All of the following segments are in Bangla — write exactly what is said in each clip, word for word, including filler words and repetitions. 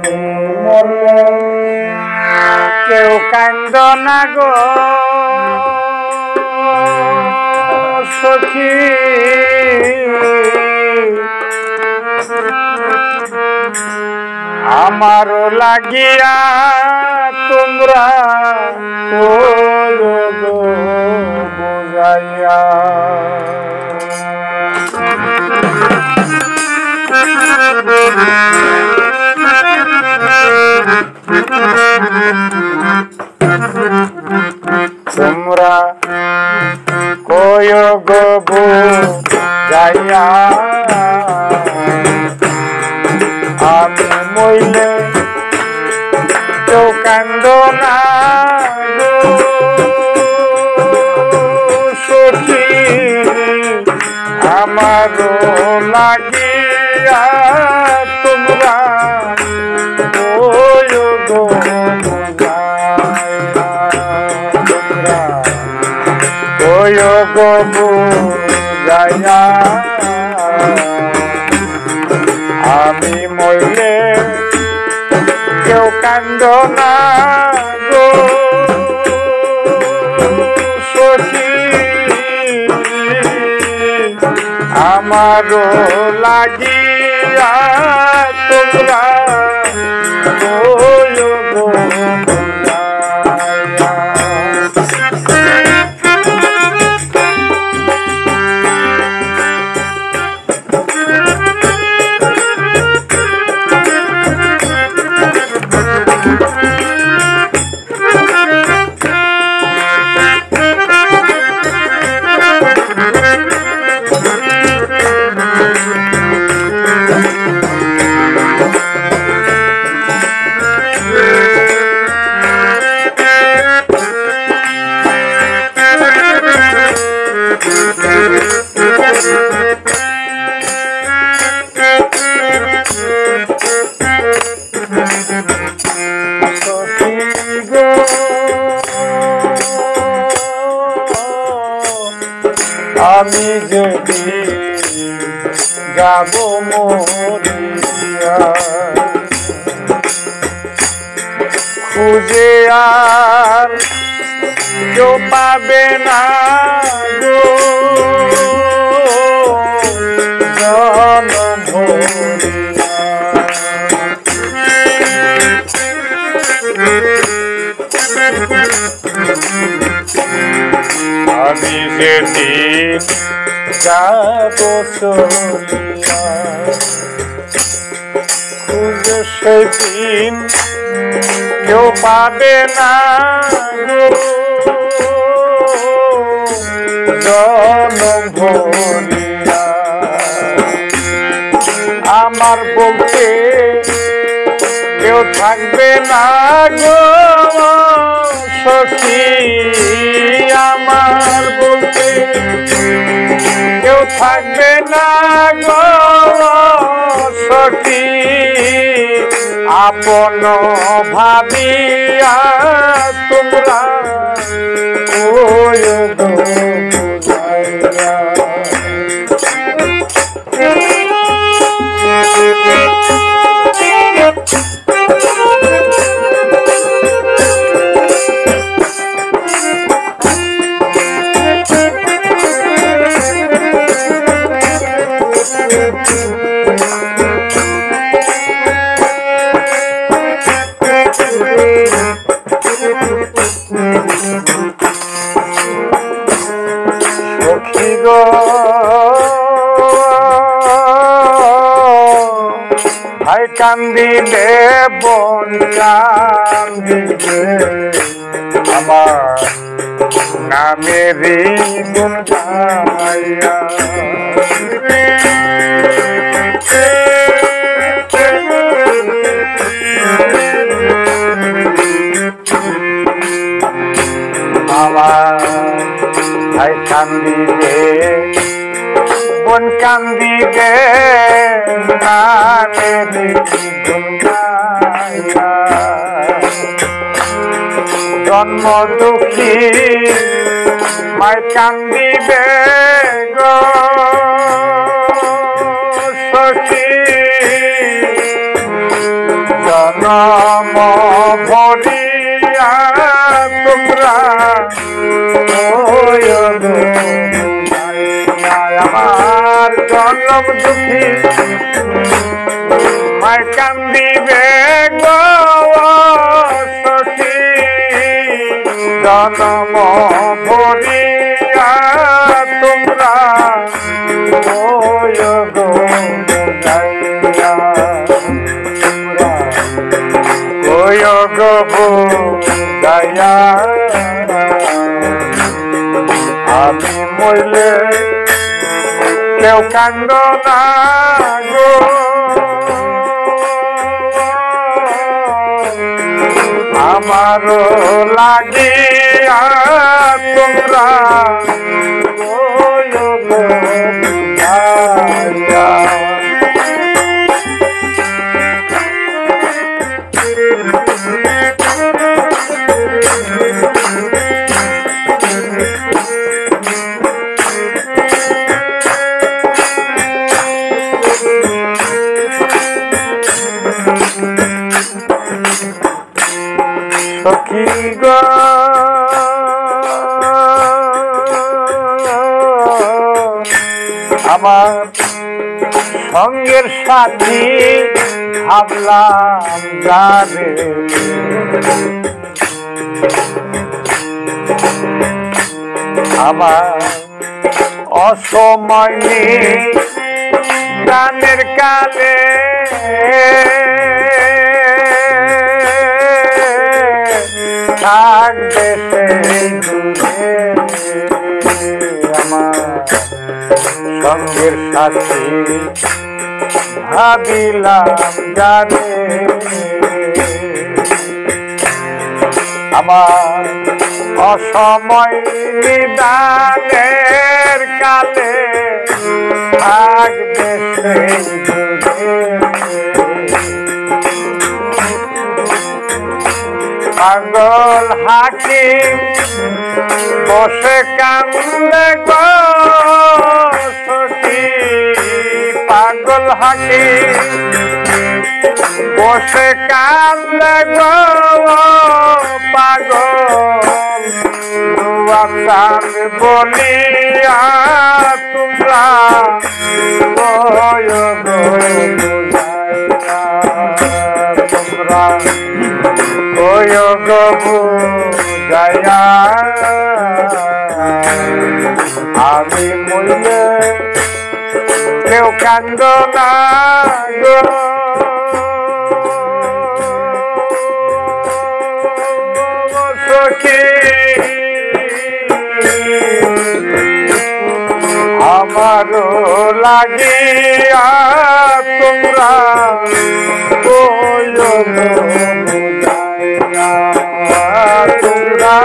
আমি মরলে কেউ কান্দ না গো সখী, আমারও লাগিয়া তোমরা বুঝাইয়া। তোমরা কয় গো বুঝাইয়া, আমি মইলে কেউ কান্দ না গো সখী, আমারও লাগিয়া তোমরা কয় গো বুঝাইয়া। তোমরা কয় গো বুঝাইয়া, আমি মইলে কেউ কান্দ না গো সখী, আমারও লাগিয়া তোমরা কয় গো বুঝাইয়া। আমি যদি যাব মরিয়া, খুঁজে আর কেউ পাবে না গো জনম ভরিয়া। আমি যেদিন যাব চলিয়া, খুঁজে সেদিন কেউ পাবে না গো জনম ভরিয়া। আমার বলতে কেউ থাকবে না গো সখী, আমার বলতে কেউ থাকবে না গো সখী, আপন ভাবিয়া তোমরা কয় গো বুঝাইয়া। সখী গো ভাই কান্দিলে বন কান্দিলে, আমার নামেরই গুণ গাইয়া। আমার ভাই কান্দিলে বন কান্দিলে, নামেরই গুণ গাইয়া। জন্ম দুঃখী মায় কান্দিবে গো সখী, জন্ম জনম ভরিয়া তোমরা আমার জনম দুঃখী মায় কান্দিবে গো সখী জনম ভরিয়া তোমরা দয়া আমি মইলে কেউ কান্দ না গো আমারও লাগিয়া তোমরা সখী গো আমার সঙ্গের সাথী ভাবলাম যাবে আমার অসময় গানের কালে থাকবে আমার সঙ্গের সাথে ভাবিলাম জানে আমার অসময় নিদানের কালে থাকবে পাগল হাকিম বসে কান্দে গো সখী পাগল হাকিম বসে কান্দে গো পাগল দুয়ার বলিয়া তোমরা তোমরা ওয় গো বুঝায়া আমি মইলে কেউ কান্দ না গো সখী আমারও লাগিয়া তোমরা তোমরা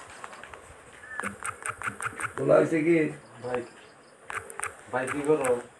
বলা হয়েছে কি ভাই ভাই কি করো?